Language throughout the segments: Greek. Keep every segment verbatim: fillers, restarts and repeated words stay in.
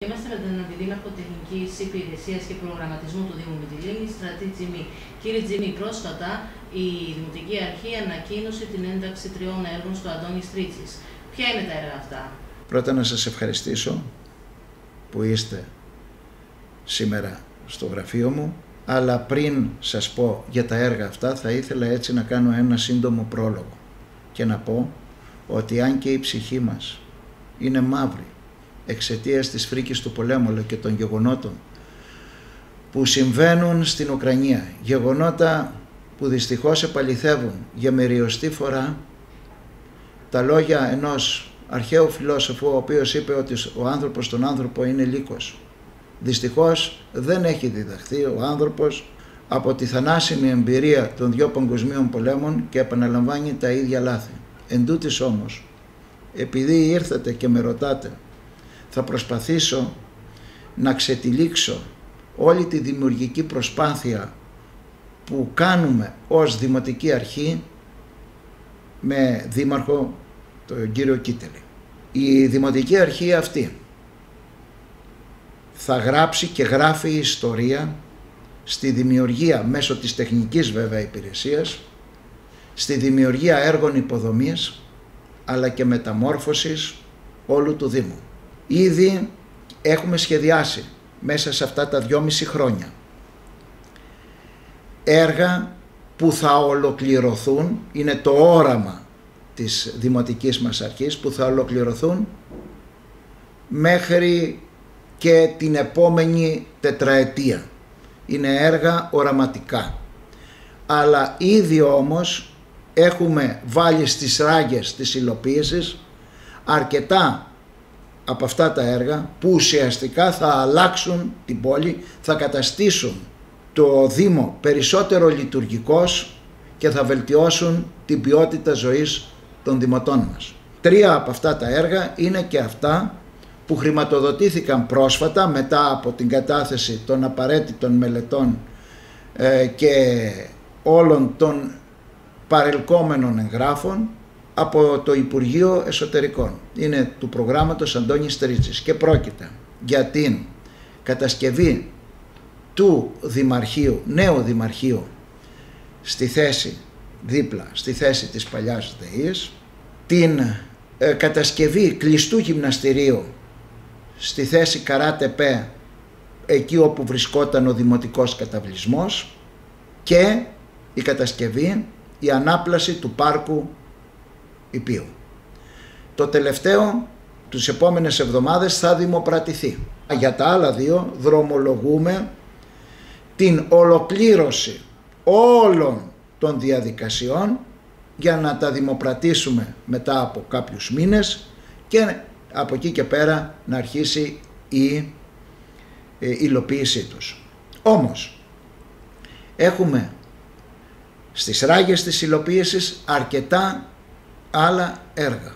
Είμαστε με τον Αντιδήμαρχο Τεχνικής Υπηρεσίας και Προγραμματισμού του Δήμου Μυτιλήνης, Στρατή Τζίμη. Κύριε Τζίμη, πρόσφατα η Δημοτική Αρχή ανακοίνωσε την ένταξη τριών έργων στο Αντώνης Τρίτσης. Ποια είναι τα έργα αυτά? Πρώτα να σας ευχαριστήσω που είστε σήμερα στο γραφείο μου, αλλά πριν σας πω για τα έργα αυτά θα ήθελα έτσι να κάνω ένα σύντομο πρόλογο και να πω ότι αν και η ψυχή μας είναι μαύρη εξαιτίας της φρίκης του πολέμου αλλά και των γεγονότων που συμβαίνουν στην Ουκρανία, γεγονότα που δυστυχώς επαληθεύουν για μεριωστή φορά τα λόγια ενός αρχαίου φιλόσοφου, ο οποίος είπε ότι ο άνθρωπος τον άνθρωπο είναι λύκος. Δυστυχώς δεν έχει διδαχθεί ο άνθρωπος από τη θανάσιμη εμπειρία των δύο παγκοσμίων πολέμων και επαναλαμβάνει τα ίδια λάθη. Εν τούτης όμως, επειδή ήρθατε και με ρωτάτε, θα προσπαθήσω να ξετυλίξω όλη τη δημιουργική προσπάθεια που κάνουμε ως Δημοτική Αρχή με δήμαρχο τον κύριο Κίτελη. Η Δημοτική Αρχή αυτή θα γράψει και γράφει ιστορία στη δημιουργία, μέσω της τεχνικής βέβαια υπηρεσίας, στη δημιουργία έργων υποδομής αλλά και μεταμόρφωσης όλου του Δήμου. Ήδη έχουμε σχεδιάσει μέσα σε αυτά τα δυόμιση χρόνια έργα που θα ολοκληρωθούν, είναι το όραμα της Δημοτικής μας Αρχής, που θα ολοκληρωθούν μέχρι και την επόμενη τετραετία. Είναι έργα οραματικά. Αλλά ήδη όμως έχουμε βάλει στις ράγες της υλοποίησης αρκετά από αυτά τα έργα που ουσιαστικά θα αλλάξουν την πόλη, θα καταστήσουν το Δήμο περισσότερο λειτουργικός και θα βελτιώσουν την ποιότητα ζωής των δημοτών μας. Τρία από αυτά τα έργα είναι και αυτά που χρηματοδοτήθηκαν πρόσφατα μετά από την κατάθεση των απαραίτητων μελετών ε, και όλων των παρελκόμενων εγγράφων από το Υπουργείο Εσωτερικών. Είναι του προγράμματος Αντώνης Τρίτσης και πρόκειται για την κατασκευή του Δημαρχείου, νέου Δημαρχείου στη θέση δίπλα, στη θέση της παλιάς ΔΕΗς, την ε, κατασκευή κλειστού γυμναστηρίου στη θέση Καράτεπέ, εκεί όπου βρισκόταν ο δημοτικός καταβλισμός, και η κατασκευή, η ανάπλαση του πάρκου Υπείου. Το τελευταίο τις επόμενες εβδομάδες θα δημοπρατηθεί. Για τα άλλα δύο δρομολογούμε την ολοκλήρωση όλων των διαδικασιών για να τα δημοπρατήσουμε μετά από κάποιους μήνες και από εκεί και πέρα να αρχίσει η υλοποίησή τους. Όμως έχουμε στις ράγες της υλοποίησης αρκετά άλλα έργα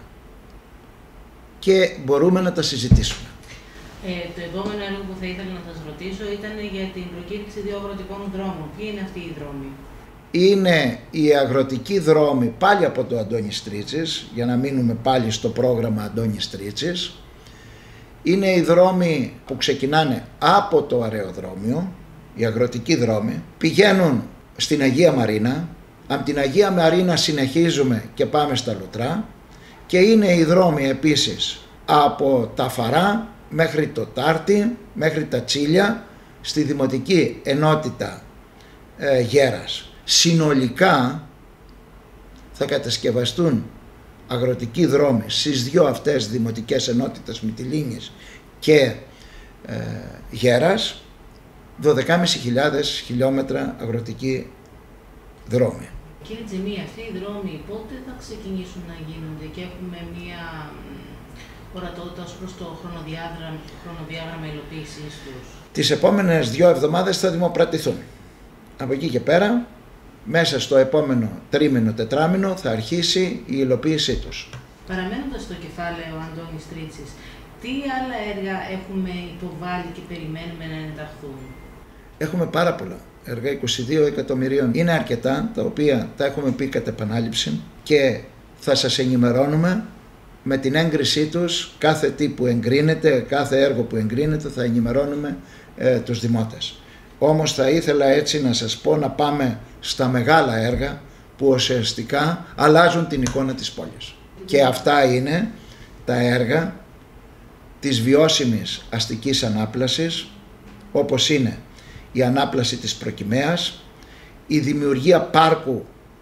και μπορούμε να τα συζητήσουμε. Ε, το επόμενο έργο που θα ήθελα να σας ρωτήσω ήταν για την προκήρυξη δύο αγροτικών δρόμων. Ποιοι είναι αυτοί οι δρόμοι? Είναι οι αγροτικοί δρόμοι πάλι από το Αντώνης Τρίτσης, για να μείνουμε πάλι στο πρόγραμμα Αντώνης Τρίτσης. Είναι οι δρόμοι που ξεκινάνε από το αεροδρόμιο, οι αγροτικοί δρόμοι, πηγαίνουν στην Αγία Μαρίνα, από την Αγία Μαρίνα συνεχίζουμε και πάμε στα Λουτρά, και είναι οι δρόμοι επίσης από τα Φαρά μέχρι το Τάρτι, μέχρι τα Τσίλια, στη Δημοτική Ενότητα ε, Γέρας. Συνολικά θα κατασκευαστούν αγροτικοί δρόμοι στις δύο αυτές δημοτικές ενότητες, Μυτιλήνης και ε, Γέρας, δώδεκες χιλιάδες χιλιόμετρα αγροτικοί δρόμοι. Κύριε Τζίμη, αυτοί οι δρόμοι πότε θα ξεκινήσουν να γίνονται και έχουμε μία ορατότητα ως προς το χρονοδιάγραμμα, χρονοδιάγραμμα υλοποίησης τους? Τις επόμενες δύο εβδομάδες θα δημοπρατηθούν. Από εκεί και πέρα, μέσα στο επόμενο τρίμηνο, τετράμηνο θα αρχίσει η υλοποίησή τους. Παραμένοντας στο κεφάλαιο Αντώνης Τρίτσης, τι άλλα έργα έχουμε υποβάλει και περιμένουμε να ενταχθούν? Έχουμε πάρα πολλά έργα, είκοσι δύο εκατομμυρίων. Είναι αρκετά, τα οποία τα έχουμε πει κατ' επανάληψη και θα σας ενημερώνουμε με την έγκρισή τους κάθε τι που εγκρίνεται, κάθε έργο που εγκρίνεται θα ενημερώνουμε ε, τους δημότες. Όμως θα ήθελα έτσι να σας πω να πάμε στα μεγάλα έργα που ουσιαστικά αλλάζουν την εικόνα της πόλης. Και αυτά είναι τα έργα της βιώσιμης αστικής ανάπλασης, όπως είναι η ανάπλαση της Προκυμαίας, η δημιουργία πάρκου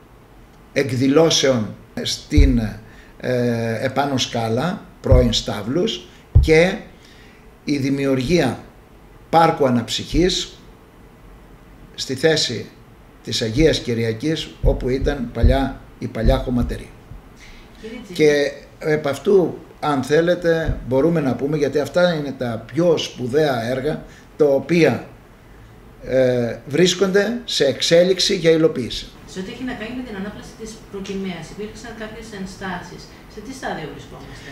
εκδηλώσεων στην ε, επάνω σκάλα, πρώην Σταύλους, και η δημιουργία πάρκου αναψυχής στη θέση της Αγίας Κυριακής, όπου ήταν παλιά, η παλιά χωματερή. Και επ' αυτού, αν θέλετε, μπορούμε να πούμε, γιατί αυτά είναι τα πιο σπουδαία έργα τα οποία ε, βρίσκονται σε εξέλιξη για υλοποίηση. Σε ό,τι έχει να κάνει με την ανάπλαση της Προκυμαίας, υπήρξαν κάποιες ενστάσεις. Σε τι στάδιο βρισκόμαστε?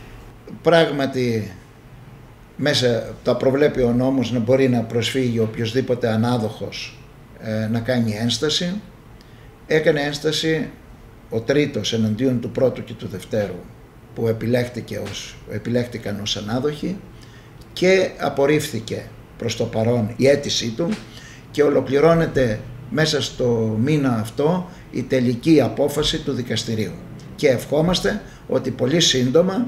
Πράγματι, μέσα τα προβλέπει ο νόμος να μπορεί να προσφύγει οποιοσδήποτε ανάδοχος ε, να κάνει ένσταση. Έκανε ένσταση ο τρίτος εναντίον του πρώτου και του δευτέρου που επιλέχθηκε ως, επιλέχθηκαν ως ανάδοχοι, και απορρίφθηκε προς το παρόν η αίτησή του και ολοκληρώνεται μέσα στο μήνα αυτό η τελική απόφαση του δικαστηρίου. Και ευχόμαστε ότι πολύ σύντομα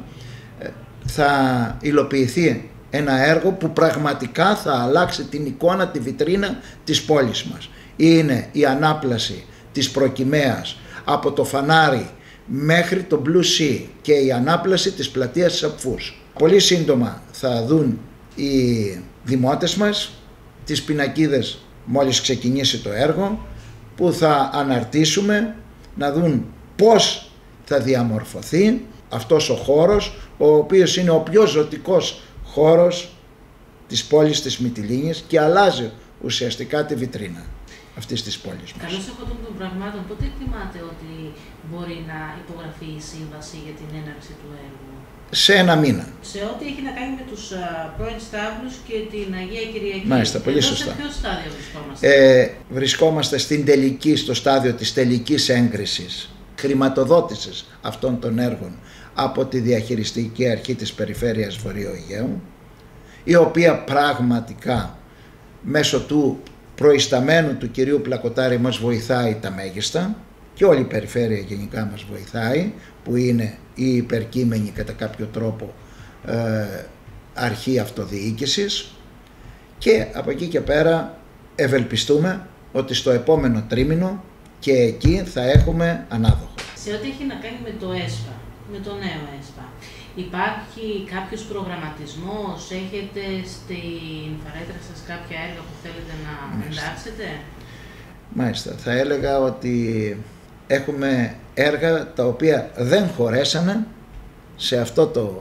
θα υλοποιηθεί ένα έργο που πραγματικά θα αλλάξει την εικόνα, τη βιτρίνα της πόλης μας. Είναι η ανάπλαση της Προκυμαίας από το φανάρι μέχρι το Blue Sea και η ανάπλαση της πλατείας της Απφούς. Πολύ σύντομα θα δουν οι δημότες μας τις πινακίδες μόλις ξεκινήσει το έργο, που θα αναρτήσουμε να δουν πώς θα διαμορφωθεί αυτός ο χώρος, ο οποίος είναι ο πιο ζωτικός χώρος της πόλης της Μυτιλήνης και αλλάζει ουσιαστικά τη βιτρίνα αυτής της πόλης μας. Καλώς έχω των πραγμάτων, πότε εκτιμάτε ότι μπορεί να υπογραφεί η σύμβαση για την έναρξη του έργου? Σε ένα μήνα. Σε ό,τι έχει να κάνει με τους α, πρώην Σταύλους και την Αγία Κυριακή. Μάλιστα, πολύ Εδώ σωστά. Σε ποιο στάδιο βρισκόμαστε? Ε, βρισκόμαστε στην τελική, στο στάδιο της τελικής έγκρισης, χρηματοδότησης αυτών των έργων από τη διαχειριστική αρχή της Περιφέρειας Βορείου Αιγαίου, η οποία πραγματικά μέσω του προϊσταμένου του κυρίου Πλακοτάρη μας βοηθάει τα μέγιστα, και όλη η περιφέρεια γενικά μας βοηθάει, που είναι η υπερκείμενη κατά κάποιο τρόπο ε, αρχή αυτοδιοίκησης, και από εκεί και πέρα ευελπιστούμε ότι στο επόμενο τρίμηνο και εκεί θα έχουμε ανάδοχο. Σε ό,τι έχει να κάνει με το ΕΣΠΑ, με το νέο ΕΣΠΑ, υπάρχει κάποιος προγραμματισμός, έχετε στην φαρέτρα σας κάποια έργα που θέλετε να εντάξετε? Μάλιστα, θα έλεγα ότι έχουμε έργα τα οποία δεν χωρέσανε σε αυτό το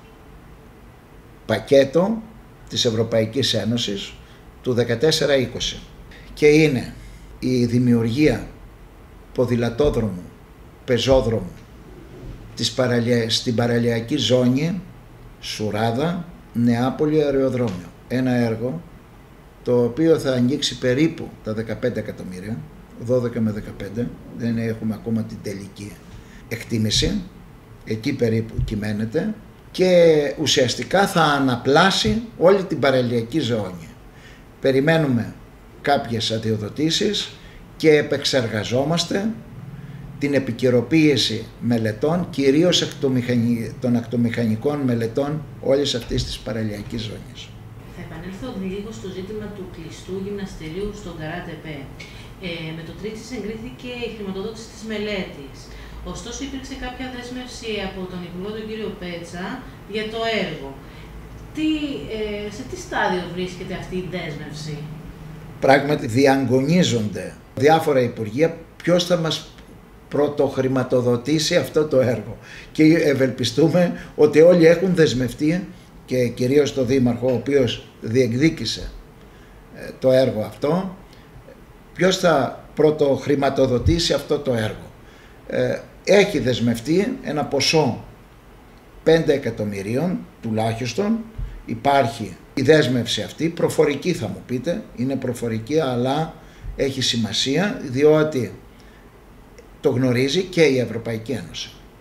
πακέτο της Ευρωπαϊκής Ένωσης του δεκατέσσερα είκοσι, και είναι η δημιουργία ποδηλατόδρομου, πεζόδρομου της παραλια... στην παραλιακή ζώνη Σουράδα, Νεάπολη, αεροδρόμιο. Ένα έργο το οποίο θα αγγίξει περίπου τα δεκαπέντε εκατομμύρια, δώδεκα με δεκαπέντε, δεν έχουμε ακόμα την τελική εκτίμηση, εκεί περίπου κυμαίνεται, και ουσιαστικά θα αναπλάσει όλη την παραλιακή ζώνη. Περιμένουμε κάποιες αδειοδοτήσεις και επεξεργαζόμαστε την επικαιροποίηση μελετών, κυρίως των ακτομηχανικών μελετών όλης αυτής της παραλιακής ζώνης. Θα επανέλθω λίγο στο ζήτημα του κλειστού γυμναστηρίου στον Καράτεπέ. Ε, με το Τρίτσις εγκρίθηκε η χρηματοδότηση της μελέτης. Ωστόσο υπήρξε κάποια δέσμευση από τον Υπουργό τον κύριο Πέτσα για το έργο. Τι, ε, σε τι στάδιο βρίσκεται αυτή η δέσμευση? Πράγματι διαγωνίζονται διάφορα υπουργεία ποιος θα μας πρωτοχρηματοδοτήσει αυτό το έργο, και ευελπιστούμε ότι όλοι έχουν δεσμευτεί, και κυρίως το Δήμαρχο, ο οποίος διεκδίκησε το έργο αυτό, ποιος θα πρωτοχρηματοδοτήσει αυτό το έργο. Έχει δεσμευτεί ένα ποσό πέντε εκατομμυρίων τουλάχιστον. Υπάρχει η δέσμευση αυτή, προφορική θα μου πείτε, είναι προφορική, αλλά έχει σημασία διότι το γνωρίζει και η Ευρωπαϊκή Ένωση.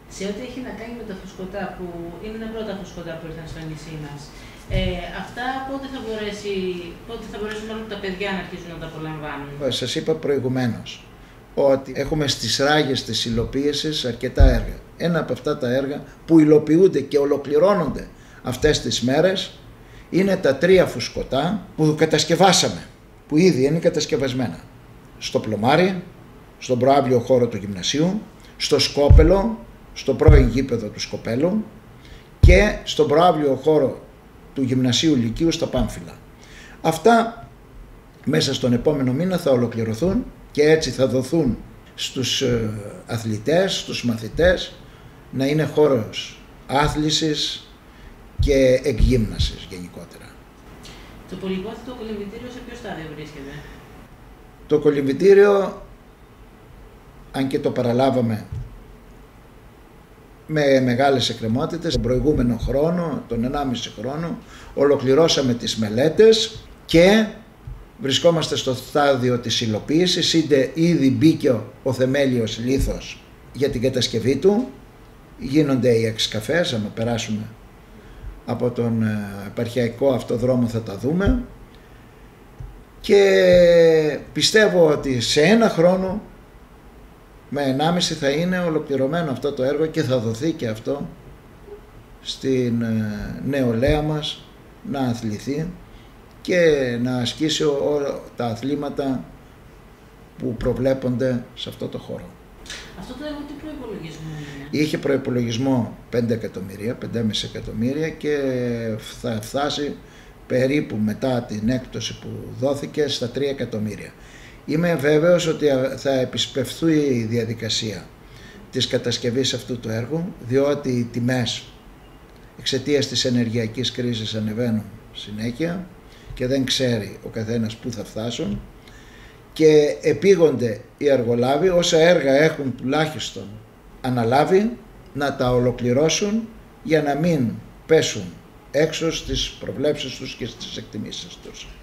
Σε ό,τι έχει να κάνει με τα φουσκωτά, που είναι τα πρώτα φουσκωτά που ήρθαν στο νησί μας, ε, αυτά πότε θα μπορέσει, πότε θα μπορέσουν μάλλον τα παιδιά να αρχίσουν να τα απολαμβάνουν? Σας είπα προηγουμένως ότι έχουμε στις ράγες της υλοποίησης αρκετά έργα. Ένα από αυτά τα έργα που υλοποιούνται και ολοκληρώνονται αυτές τις μέρες είναι τα τρία φουσκωτά που κατασκευάσαμε, που ήδη είναι κατασκευασμένα. Στο Πλωμάρι, στον προαύλιο χώρο του γυμνασίου, στο Σκόπελο, στο πρώην γήπεδο του Σκοπέλου και στον προαύλιο χώρο του Γυμνασίου Λυκείου στα Πάμφυλα. Αυτά μέσα στον επόμενο μήνα θα ολοκληρωθούν και έτσι θα δοθούν στους αθλητές, στους μαθητές, να είναι χώρος άθλησης και εκγύμνασης γενικότερα. Το πολυπόθητο κολυμβητήριο σε ποιο στάδιο βρίσκεται? Το κολυμβητήριο, αν και το παραλάβαμε με μεγάλες εκκρεμότητες, τον προηγούμενο χρόνο, τον ενάμιση χρόνο, ολοκληρώσαμε τις μελέτες και βρισκόμαστε στο στάδιο της υλοποίησης. Είτε ήδη μπήκε ο θεμέλιος λίθος για την κατασκευή του, γίνονται οι εξκαφές, άμα περάσουμε από τον επαρχιακό αυτό δρόμο θα τα δούμε, και πιστεύω ότι σε ένα χρόνο με ενάμιση θα είναι ολοκληρωμένο αυτό το έργο και θα δοθεί και αυτό στην νεολαία μας να αθληθεί και να ασκήσει όλα τα αθλήματα που προβλέπονται σε αυτό το χώρο. Αυτό το έργο τι προϋπολογισμό είναι? Είχε προϋπολογισμό πέντε εκατομμύρια, πέντε κόμμα πέντε εκατομμύρια και θα φτάσει περίπου μετά την έκπτωση που δόθηκε στα τρία εκατομμύρια. Είμαι βέβαιος ότι θα επισπευθεί η διαδικασία της κατασκευής αυτού του έργου, διότι οι τιμές εξαιτίας της ενεργειακής κρίσης ανεβαίνουν συνέχεια και δεν ξέρει ο καθένας πού θα φτάσουν, και επίγονται οι αργολάβοι όσα έργα έχουν τουλάχιστον αναλάβει να τα ολοκληρώσουν για να μην πέσουν έξω στις προβλέψεις τους και στις εκτιμήσεις τους.